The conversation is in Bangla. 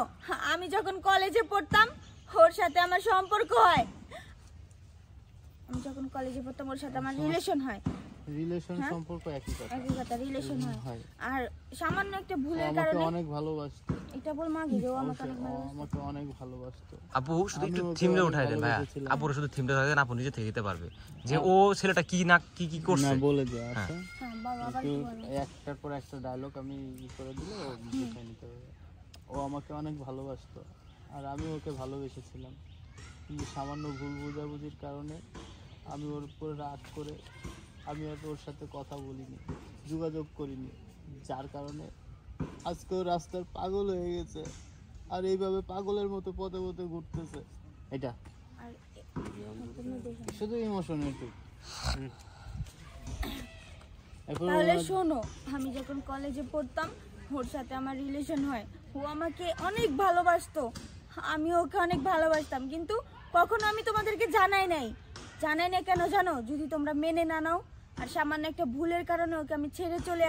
আমি যখন কলেজে পড়তাম ওর সাথে আমার সম্পর্ক হয়। আমি যখন কলেজে পড়তাম ওর সাথে আমার রিলেশন হয়। রিলেশন সম্পর্ক একই কথা রিলেশন হয়। আর সামান্য একটা ভুলের কারণে অনেক ভালোবাসতো। এটা বল মাগি যে ও আমাকে অনেক ভালোবাসতো। আপু শুধু একটু থিমটা উঠাই দেন ভাইয়া, আপুর শুধু থিমটা উঠাই দেন, আপু নিজে থেকে দিতে পারবে যে ও ছেলেটা কি না কি করছে না বলে দে। আচ্ছা একটার পর একটা ডায়লগ আমি করে দিলে ও বুঝে নিতে পারবে। ও আমাকে অনেক ভালোবাসতো আর আমি ওকে ভালোবেসেছিলাম, কিন্তু সামান্য ভুল বোঝাবুঝির কারণে আমি ওর উপর রাগ করে আমি আর ওর সাথে কথা বলিনি, যোগাযোগ করিনি, যার কারণে আজকে ও রাস্তার পাগল হয়ে গেছে আর এইভাবে পাগলের মতো পথে পথে ঘুরতেছে। এটা শুধু ইমোশন একটু। তাহলে শোনো, আমি যখন কলেজে পড়তাম ওর সাথে আমার রিলেশন হয়। ও আমাকে অনেক ভালোবাসতো, আমি ওকে অনেক ভালোবাসতাম, কিন্তু কখনো আমি তোমাদেরকে জানাই নাই কেন জানো? যদি তোমরা মেনে না নাও আর সামান্য একটা ভুলের কারণে ওকে আমি ছেড়ে চলে